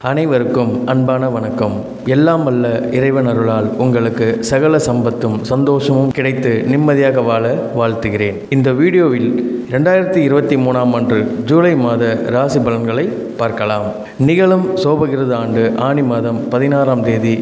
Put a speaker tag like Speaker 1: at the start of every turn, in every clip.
Speaker 1: அனைவருக்கும் அன்பான வணக்கம். எல்லாம் வல்ல இறைவன் அருளால் உங்களுக்கு சகல சம்பத்தும் சந்தோஷமும் கிடைத்து நிம்மதியாக வாழ வாழ்த்துகிறேன். இந்த வீடியோவில் 2023ஆம் ஆண்டு ஜூலை மாத ராசி பலன்களை பார்க்கலாம். நிகழும் சோபகிருத ஆண்டு ஆனி மாதம் 16ஆம் தேதி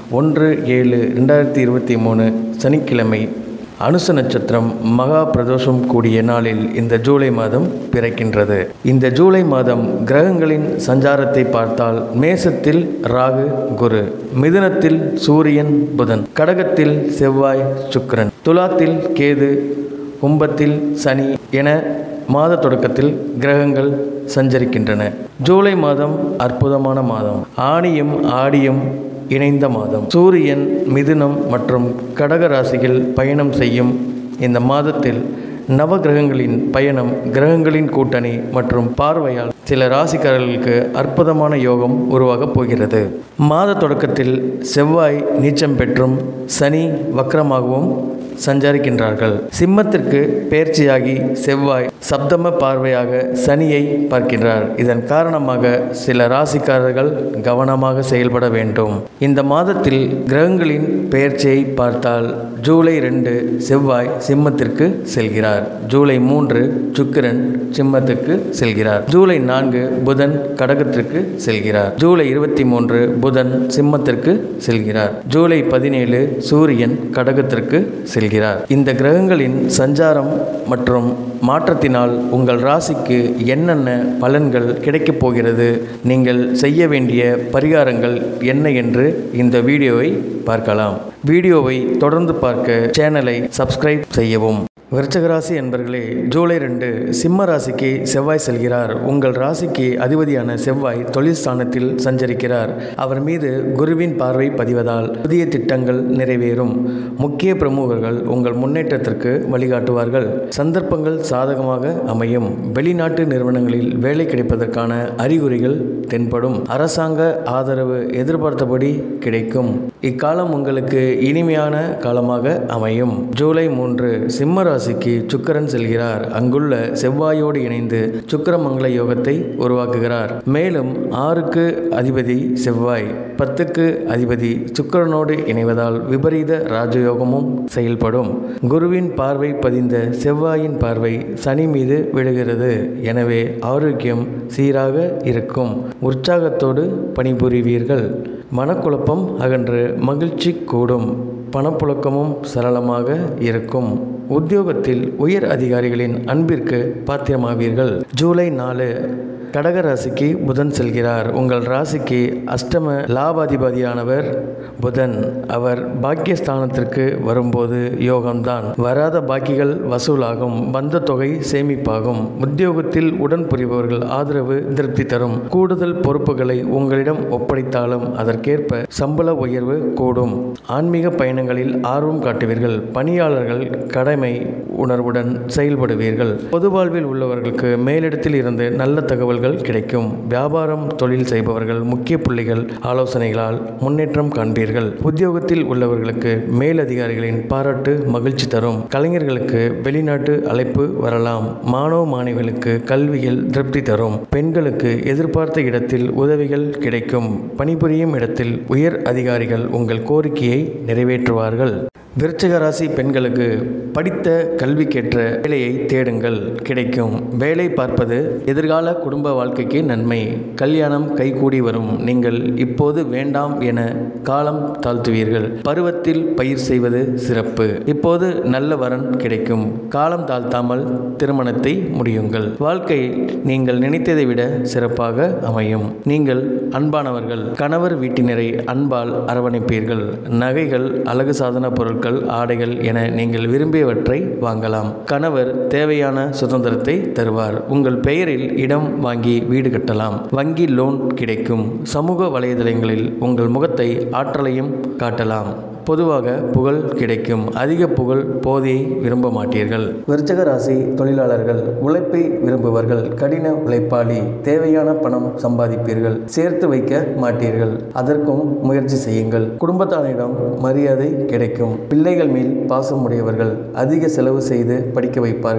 Speaker 1: 1/7/2023 சனிக்கிழமை அனுச நட்சத்திரம் மகா பிரதோஷம் கூடிய நாளில் இந்த ஜூலை மாதம் பிறக்கின்றது. இந்த ஜூலை மாதம் கிரகங்களின் சஞ்சாரத்தை பார்த்தால் மேசத்தில் ராகு குரு, மிதுனத்தில் சூரியன் புதன், கடகத்தில் செவ்வாய் சுக்கிரன், துலாத்தில் கேது, கும்பத்தில் சனி என மாத தொடக்கத்தில் கிரகங்கள் சஞ்சரிக்கின்றன. ஜூலை மாதம் அற்புதமான மாதம். ஆனியும் ஆடியும் இணைந்த மாதம். சூரியன் மிதுனம் மற்றும் கடக ராசியில் பயணம் செய்யும் இந்த மாதத்தில் நவ கிரகங்களின் பயணம், கிரகங்களின் கூட்டணி மற்றும் பார்வையால் சில ராசிக்காரர்களுக்கு அற்புதமான யோகம் உருவாகப் போகிறது. மாத தொடக்கத்தில் செவ்வாய் நீச்சம் பெற்றும் சனி வக்ரமாகவும் சஞ்சரிக்கின்றார்கள். சிம்மத்திற்கு பெயர்ச்சியாகி செவ்வாய் சப்தம பார்வையாக சனியை பார்க்கின்றார். இதன் காரணமாக சில ராசிக்காரர்கள் கவனமாக செயல்பட வேண்டும். இந்த மாதத்தில் கிரகங்களின் பெயர்ச்சியை பார்த்தால் ஜூலை 2 செவ்வாய் சிம்மத்திற்கு செல்கிறார். ஜூலை 3 சுக்கிரன் சிம்மத்துக்கு செல்கிறார். ஜூலை 4 புதன் கடகத்திற்கு செல்கிறார். ஜூலை 23 புதன் சிம்மத்திற்கு செல்கிறார். ஜூலை 17 சூரியன் கடகத்திற்கு செல்கிறார். இந்த கிரகங்களின் சஞ்சாரம் மற்றும் மாற்றத்தினால் உங்கள் ராசிக்கு என்னென்ன பலன்கள் கிடைக்கப் போகிறது, நீங்கள் செய்ய வேண்டிய பரிகாரங்கள் என்ன என்று இந்த வீடியோவை பார்க்கலாம். வீடியோவை தொடர்ந்து பார்க்க சேனலை சப்ஸ்கிரைப் செய்யவும். விருச்சிக ராசி என்பர்களே, ஜூலை 2 சிம்ம ராசிக்கு செவ்வாய் செல்கிறார். உங்கள் ராசிக்கு அதிபதியான செவ்வாய் தொழில் ஸ்தானத்தில் சஞ்சரிக்கிறார். அவர் மீது குருவின் பார்வை பதிவதால் புதிய திட்டங்கள் நிறைவேறும். முக்கிய பிரமுகர்கள் உங்கள் முன்னேற்றத்திற்கு வழிகாட்டுவார்கள். சந்தர்ப்பங்கள் சாதகமாக அமையும். வெளிநாட்டு நிறுவனங்களில் வேலை கிடைப்பதற்கான அறிகுறிகள் தென்படும். அரசாங்க ஆதரவு எதிர்பார்த்தபடி கிடைக்கும். இக்காலம் உங்களுக்கு இனிமையான காலமாக அமையும். ஜூலை 3 சிம்ம ராசிக்கு சுக்கிரன் செல்கிறார். அங்குள்ள செவ்வாயோடு இணைந்து சுக்கிரமங்கல யோகத்தை உருவாக்குகிறார். மேலும் 6க்கு அதிபதி செவ்வாய், 10க்கு அதிபதி சுக்கிரனோடு இணைவதால் விபரீத ராஜயோகமும் செயல்படும். குருவின் பார்வை பதிந்த செவ்வாயின் பார்வை சனி மீது விழுகிறது. எனவே ஆரோக்கியம் சீராக இருக்கும். உற்சாகத்தோடு பணிபுரிவீர்கள். மனக்குழப்பம் அகன்று மகிழ்ச்சி கூடும். பணப்புழக்கமும் சரளமாக இருக்கும். உத்தியோகத்தில் உயர் அதிகாரிகளின் அன்பிற்கு பாத்திரமாவீர்கள். ஜூலை 4 கடக ராசிக்கு புதன் செல்கிறார். உங்கள் ராசிக்கு அஷ்டம லாபாதிபதியானவர் புதன். அவர் பாக்கியஸ்தானத்திற்கு வரும்போது யோகம்தான். வராத பாக்கிகள் வசூலாகும். வந்த தொகை சேமிப்பாகும். உத்தியோகத்தில் உடன் புரிபவர்கள் ஆதரவு திருப்தி தரும். கூடுதல் பொறுப்புகளை உங்களிடம் ஒப்படைத்தாலும் அதற்கேற்ப சம்பள உயர்வு கூடும். ஆன்மீக பயணங்களில் ஆர்வம் காட்டுவீர்கள். பணியாளர்கள் கடமை உணர்வுடன் செயல்படுவீர்கள். பொது வாழ்வில் உள்ளவர்களுக்கு மேலிடத்தில் இருந்து நல்ல தகவல் கிடைக்கும். வியாபாரம் தொழில் செய்பவர்கள் முக்கிய புள்ளிகள் ஆலோசனைகளால் முன்னேற்றம் காண்பீர்கள். உத்தியோகத்தில் உள்ளவர்களுக்கு மேலதிகாரிகளின் பாராட்டு மகிழ்ச்சி தரும். கலைஞர்களுக்கு வெளிநாட்டு அழைப்பு வரலாம். மாணவ மாணவிகளுக்கு கல்வியில் திருப்தி தரும். பெண்களுக்கு எதிர்பார்த்த இடத்தில் உதவிகள் கிடைக்கும். பணிபுரியும் இடத்தில் உயர் அதிகாரிகள் உங்கள் கோரிக்கையை நிறைவேற்றுவார்கள். விருச்சிக ராசி பெண்களுக்கு படித்த கல்விக்கேற்ற வேலையை தேடுங்கள், கிடைக்கும். வேலை பார்ப்பது எதிர்கால குடும்ப வாழ்க்கைக்கு நன்மை. கல்யாணம் கைகூடி வரும். நீங்கள் இப்போது வேண்டாம் என காலம் தாழ்த்துவீர்கள். பருவத்தில் பயிர் செய்வது சிறப்பு. இப்போது நல்ல வரன் கிடைக்கும். காலம் தாழ்த்தாமல் திருமணத்தை முடியுங்கள். வாழ்க்கை நீங்கள் நினைத்ததை விட சிறப்பாக அமையும். நீங்கள் அன்பானவர்கள். கணவர் வீட்டினரை அன்பால் அரவணைப்பீர்கள். நகைகள், அழகு சாதன பொருட்கள், ஆடைகள் என நீங்கள் விரும்பியவற்றை வாங்கலாம். கணவர் தேவையான சுதந்திரத்தை தருவார். உங்கள் பெயரில் இடம் வாங்கி வீடு கட்டலாம். வங்கி லோன் கிடைக்கும். சமூக வலைதளங்களில் உங்கள் முகத்தை ஆற்றலையும் காட்டலாம். பொதுவாக புகழ் கிடைக்கும். அதிக புகழ் போதையை விரும்ப மாட்டீர்கள். விருச்சிக ராசி தொழிலாளர்கள் உழைப்பை விரும்புவர்கள். கடின உழைப்பாளி. தேவையான பணம் சம்பாதிப்பீர்கள். சேர்த்து வைக்க மாட்டீர்கள். அதற்கும் முயற்சி செய்யுங்கள். குடும்பத்தாரிடம் மரியாதை கிடைக்கும். பிள்ளைகள் மேல் பாசம் உடையவர்கள். அதிக செலவு செய்து படிக்க வைப்பார்கள்.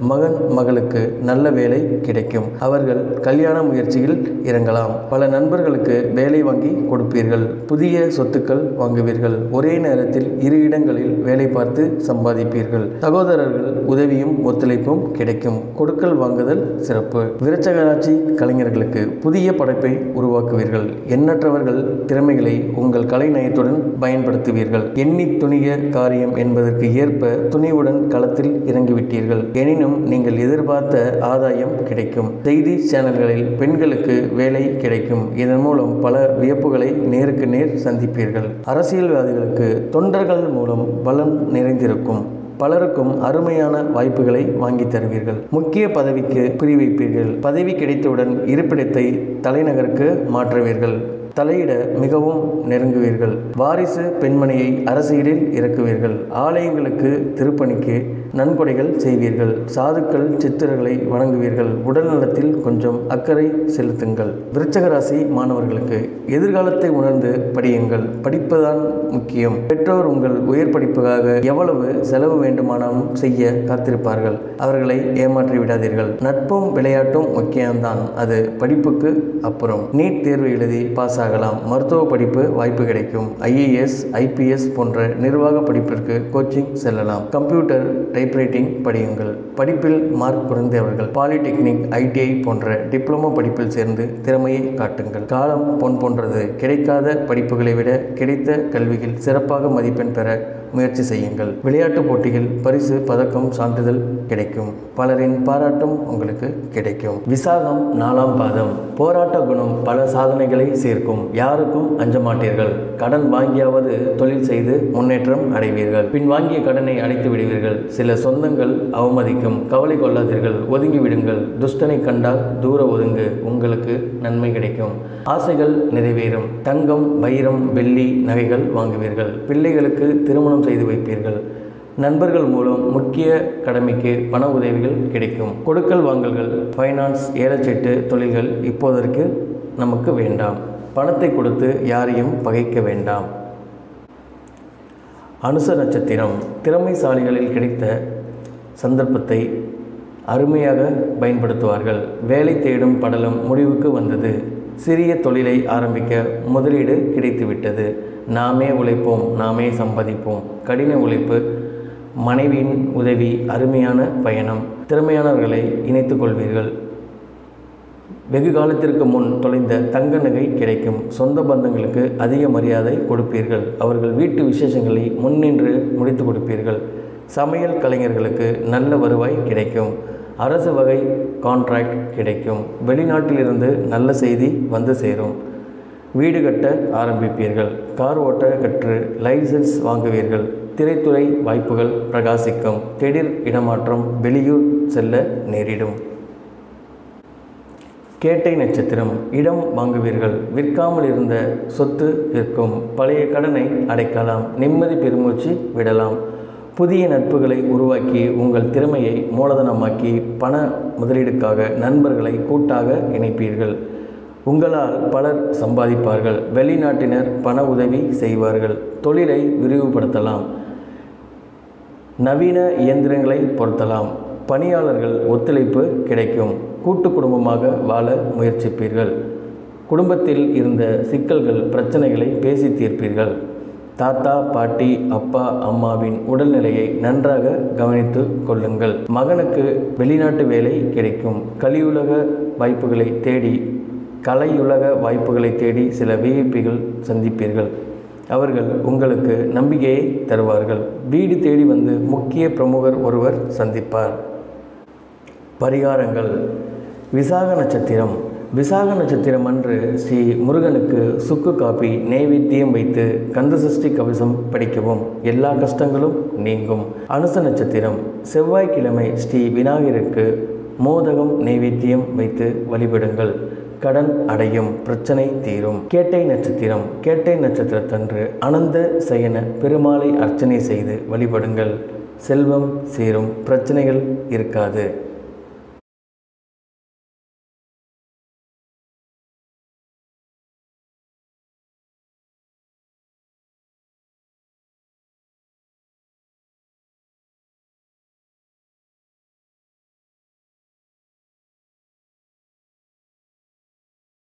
Speaker 1: மகன் மகளுக்கு நல்ல வேலை கிடைக்கும். அவர்கள் கல்யாண முயற்சியில் இறங்கலாம். பல நண்பர்களுக்கு வேலை வாங்கி கொடுப்பீர்கள். புதிய சொத்துக்கள் வாங்குவீர்கள். ஒரே நேரத்தில் 2 இடங்களில் வேலை பார்த்து சம்பாதிப்பீர்கள். சகோதரர்கள் உதவியும் ஒத்துழைப்பும் கிடைக்கும். கொடுக்கல் வாங்குதல் சிறப்பு. விருச்சிக ராசி கலைஞர்களுக்கு புதிய படைப்பை உருவாக்குவீர்கள். எண்ணற்றவர்கள் திறமைகளை உங்கள் கலை நயத்துடன் பயன்படுத்துவீர்கள். எண்ணி துணிய காரியம் என்பதற்கு ஏற்ப துணிவுடன் களத்தில் இறங்கிவிட்டீர்கள். எனினும் நீங்கள் எதிர்பார்த்த ஆதாயம் கிடைக்கும். செய்தி சேனல்களில் பெண்களுக்கு வேலை கிடைக்கும். இதன் மூலம் பல வியப்புகளை நேருக்கு நேர் சந்திப்பீர்கள். அரசியல்வாதிகளுக்கு தொண்டர்கள் மூலம் பலம் நிறைந்திருக்கும். பலருக்கும் அருமையான வாய்ப்புகளை வாங்கி தருவீர்கள். முக்கிய பதவிக்கு குறிவைப்பீர்கள். பதவி கிடைத்தவுடன் இருப்பிடத்தை தலைநகருக்கு மாற்றுவீர்கள். தலையிட மிகவும் நெருங்குவீர்கள். வாரிசு பெண்மணியை அரசியலில் இறக்குவீர்கள். ஆலயங்களுக்கு திருப்பணிக்கு நன்கொடைகள் செய்வீர்கள். சாதுக்கள் சித்தர்களை வணங்குவீர்கள். உடல் நலத்தில் கொஞ்சம் அக்கறை செலுத்துங்கள். விருச்சிக ராசி மாணவர்களுக்கு எதிர்காலத்தை உணர்ந்து படியுங்கள். படிப்புதான் முக்கியம். பெற்றோர் உங்கள் உயர் படிப்புக்காக எவ்வளவு செலவு வேண்டுமானாலும் செய்ய காத்திருப்பார்கள். அவர்களை ஏமாற்றி விடாதீர்கள். நட்பும் விளையாட்டும் முக்கியம்தான். அது படிப்புக்கு அப்புறம். நீட் தேர்வு எழுதி பாஸ் ஆகலாம். மருத்துவ படிப்பு வாய்ப்பு கிடைக்கும். IAS IPS போன்ற நிர்வாக படிப்பிற்கு கோச்சிங் செல்லலாம். கம்ப்யூட்டர் டைப்ரைட்டிங் படியுங்கள். படிப்பில் மார்க் குறைந்தவர்கள் பாலிடெக்னிக் ITI போன்ற டிப்ளமோ படிப்பில் சேர்ந்து திறமையை காட்டுங்கள். காலம் பொன் போன்றது. கிடைக்காத படிப்புகளை விட கிடைத்த கல்வியில் சிறப்பாக மதிப்பெண் பெற முயற்சி செய்யுங்கள். விளையாட்டு போட்டியில் பரிசு பதக்கம் சான்றிதழ் கிடைக்கும். பலரின் பாராட்டும் உங்களுக்கு கிடைக்கும். விசாகம் 4ஆம் பாதம். போராட்ட குணம் பல சாதனைகளை சேர்க்கும். யாருக்கும் அஞ்ச மாட்டீர்கள். கடன் வாங்கியாவது தொழில் செய்து முன்னேற்றம் அடைவீர்கள். பின் வாங்கிய கடனை அடைத்து விடுவீர்கள். சில சொந்தங்கள் அவமதிக்கும். கவலை கொள்ளாதீர்கள். ஒதுங்கி விடுங்கள். துஷ்டனை கண்டால் தூர ஒதுங்கு. உங்களுக்கு நன்மை கிடைக்கும். ஆசைகள் நிறைவேறும். தங்கம் வைரம் வெள்ளி நகைகள் வாங்குவீர்கள். பிள்ளைகளுக்கு திருமணம் செய்து வைப்பீர்கள். நண்பர்கள் மூலம் முக்கிய கடமைக்கு பண உதவிகள் கிடைக்கும். கொடுக்கல் வாங்கல்கள் ஃபைனான்ஸ் ஏலச்சீட்டு தொழில்கள் இப்போதற்கு நமக்கு வேண்டாம். பணத்தை கொடுத்து யாரையும் பகைக்க வேண்டாம். அனுச நட்சத்திரம். திறமைசாலிகளில் கிடைத்த சந்தர்ப்பத்தை அருமையாக பயன்படுத்துவார்கள். வேலை தேடும் படலம் முடிவுக்கு வந்தது. சிறிய தொழிலை ஆரம்பிக்க முதலீடு கிடைத்துவிட்டது. நாமே உழைப்போம், நாமே சம்பாதிப்போம். கடின உழைப்பு, மனைவியின் உதவி, அருமையான பயணம். திறமையானவர்களை இணைத்துக் கொள்வீர்கள். வெகு காலத்திற்கு முன் தொலைந்த தங்க நகை கிடைக்கும். சொந்த பந்தங்களுக்கு அதிக மரியாதை கொடுப்பீர்கள். அவர்கள் வீட்டு விசேஷங்களை முன்னின்று முடித்து கொடுப்பீர்கள். சமையல் கலைஞர்களுக்கு நல்ல வருவாய் கிடைக்கும். அரசு வகை கான்ட்ராக்ட் கிடைக்கும். வெளிநாட்டிலிருந்து நல்ல செய்தி வந்து சேரும். வீடு கட்ட ஆரம்பிப்பீர்கள். கார் ஓட்ட கற்று லைசன்ஸ் வாங்குவீர்கள். திரைத்துறை வாய்ப்புகள் பிரகாசிக்கும். திடீர் இடமாற்றம், வெளியூர் செல்ல நேரிடும். கேட்டை நட்சத்திரம். இடம் வாங்குவீர்கள். விற்காமல் இருந்த சொத்து விற்கும். பழைய கடனை அடைக்கலாம். நிம்மதி பெருமூச்சு விடலாம். புதிய நட்புகளை உருவாக்கி உங்கள் திறமையை மூலதனமாக்கி பண முதலீடுக்காக நண்பர்களை கூட்டாக இணைப்பீர்கள். உங்களால் பலர் சம்பாதிப்பார்கள். வெளிநாட்டினர் பண உதவி செய்வார்கள். தொழிலை விரிவுபடுத்தலாம். நவீன இயந்திரங்களை பொருத்தலாம். பணியாளர்கள் ஒத்துழைப்பு கிடைக்கும். கூட்டு குடும்பமாக வாழ முயற்சிப்பீர்கள். குடும்பத்தில் இருந்த சிக்கல்கள் பிரச்சனைகளை பேசி தீர்ப்பீர்கள். தாத்தா பாட்டி அப்பா அம்மாவின் உடல்நிலையை நன்றாக கவனித்து கொள்ளுங்கள். மகனுக்கு வெளிநாட்டு வேலை கிடைக்கும். கலையுலக வாய்ப்புகளை தேடி சில விஐபிகள் சந்திப்பீர்கள். அவர்கள் உங்களுக்கு நம்பிக்கையை தருவார்கள். வீடு தேடி வந்து முக்கிய பிரமுகர் ஒருவர் சந்திப்பார். பரிகாரங்கள். விசாக நட்சத்திரம். விசாக நட்சத்திரம் அன்று ஸ்ரீ முருகனுக்கு சுக்கு காப்பி நைவேத்தியம் வைத்து கந்தசஷ்டி கவசம் படிக்கவும். எல்லா கஷ்டங்களும் நீங்கும். அனுச நட்சத்திரம். செவ்வாய்க்கிழமை ஸ்ரீ விநாயகருக்கு மோதகம் நைவேத்தியம் வைத்து வழிபடுங்கள். கடன் அடையும். பிரச்சனை தீரும். கேட்டை நட்சத்திரம். கேட்டை நட்சத்திரத்தன்று அனந்த சயன பெருமாளை அர்ச்சனை செய்து வழிபடுங்கள். செல்வம் சேரும். பிரச்சனைகள் இருக்காது.